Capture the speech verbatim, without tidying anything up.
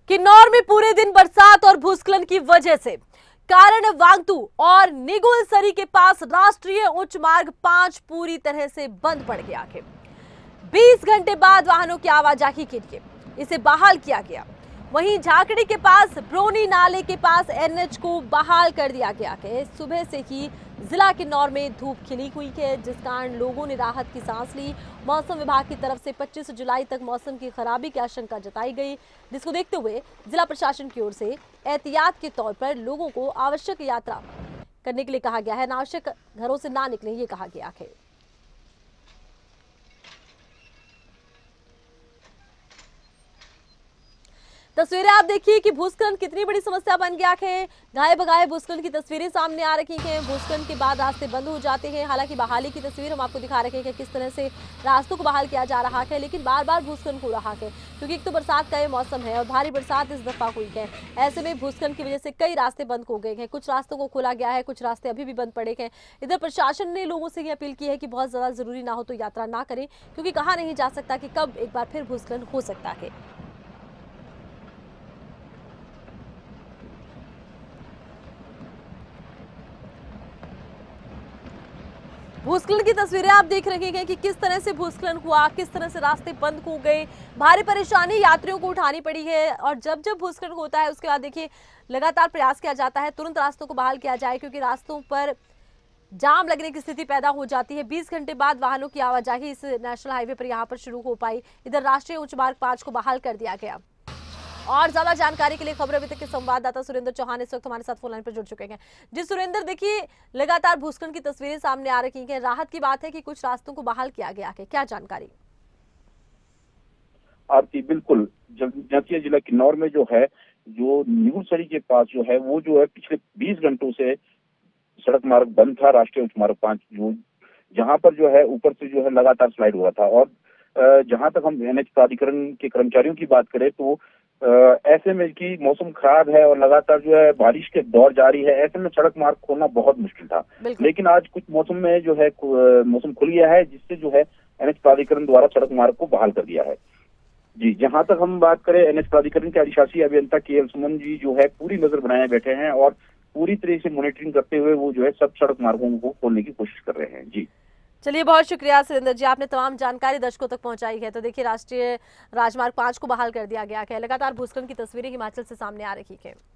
किन्नौर में पूरे दिन बरसात और भूस्खलन की वजह से कारण वांगतू और निगुलसरी के पास राष्ट्रीय उच्च मार्ग पांच पूरी तरह से बंद पड़ गया है। बीस घंटे बाद वाहनों की आवाजाही के लिए इसे बहाल किया गया। वहीं झाकड़ी के पास ब्रोनी नाले के पास एनएच को बहाल कर दिया गया है। सुबह से ही जिला किन्नौर में धूप खिली हुई है, जिस कारण लोगों ने राहत की सांस ली। मौसम विभाग की तरफ से पच्चीस जुलाई तक मौसम की खराबी की आशंका जताई गई, जिसको देखते हुए जिला प्रशासन की ओर से एहतियात के तौर पर लोगों को आवश्यक यात्रा करने के लिए कहा गया है। अनावश्यक घरों से ना निकलें, ये कहा गया है। तस्वीरें आप देखिए कि भूस्खलन कितनी बड़ी समस्या बन गया है। गाये बगाए भूस्खलन की तस्वीरें सामने आ रही हैं। भूस्खलन के बाद रास्ते बंद हो जाते हैं। हालांकि बहाली की तस्वीर हम आपको दिखा रहे हैं कि किस तरह से रास्तों को बहाल किया जा रहा है, लेकिन बार बार भूस्खलन हो रहा है क्योंकि एक तो बरसात का ये मौसम है और भारी बरसात इस दफा हुई है। ऐसे में भूस्खलन की वजह से कई रास्ते बंद हो गए हैं। कुछ रास्तों को खोला गया है, कुछ रास्ते अभी भी बंद पड़े हैं। इधर प्रशासन ने लोगों से ये अपील की है कि बहुत ज्यादा जरूरी ना हो तो यात्रा ना करें, क्योंकि कहा नहीं जा सकता कि कब एक बार फिर भूस्खलन हो सकता है। भूस्खलन की तस्वीरें आप देख रहे हैं कि किस तरह से भूस्खलन हुआ, किस तरह से रास्ते बंद हो गए। भारी परेशानी यात्रियों को उठानी पड़ी है। और जब जब भूस्खलन होता है उसके बाद देखिए लगातार प्रयास किया जाता है तुरंत रास्तों को बहाल किया जाए, क्योंकि रास्तों पर जाम लगने की स्थिति पैदा हो जाती है। बीस घंटे बाद वाहनों की आवाजाही इस नेशनल हाईवे पर यहाँ पर शुरू हो पाई। इधर राष्ट्रीय उच्च मार्ग पांच को बहाल कर दिया गया। और ज्यादा जानकारी के लिए खबर अभी तक के संवाददाता सुरेंद्र चौहान इस वक्त हमारे साथ फोन लाइन पर जुड़ चुके हैं। जी सुरेंद्र, देखिए लगातार भूस्खलन की तस्वीरें सामने आ रही हैं। राहत की बात है कि कुछ रास्तों को बहाल किया गया है, क्या जानकारी? आपकी बिल्कुल, जब जिला किन्नौर में जो है, जो निगुलसरी के पास जो है वो जो है पिछले बीस घंटों से सड़क मार्ग बंद था। राष्ट्रीय उच्च मार्ग पांच जो जहां पर जो है ऊपर से जो है लगातार स्लाइड हुआ था। और जहां तक हम एनएच प्राधिकरण के कर्मचारियों की बात करें तो ऐसे में कि मौसम खराब है और लगातार जो है बारिश के दौर जारी है, ऐसे में सड़क मार्ग खोलना बहुत मुश्किल था। लेकिन आज कुछ मौसम में जो है मौसम खुल गया है, जिससे जो है एनएच प्राधिकरण द्वारा सड़क मार्ग को बहाल कर दिया है। जी, जहां तक हम बात करें एनएच प्राधिकरण के अधिशासी अभियंता के एल सुमन जी जो है पूरी नजर बनाए बैठे हैं और पूरी तरह से मॉनिटरिंग करते हुए वो जो है सब सड़क मार्गों को खोलने की कोशिश कर रहे हैं। जी चलिए, बहुत शुक्रिया सुरेंद्र जी, आपने तमाम जानकारी दर्शकों तक पहुंचाई है। तो देखिए राष्ट्रीय राजमार्ग पांच को बहाल कर दिया गया है। लगातार भूस्खलन की तस्वीरें हिमाचल से सामने आ रही है।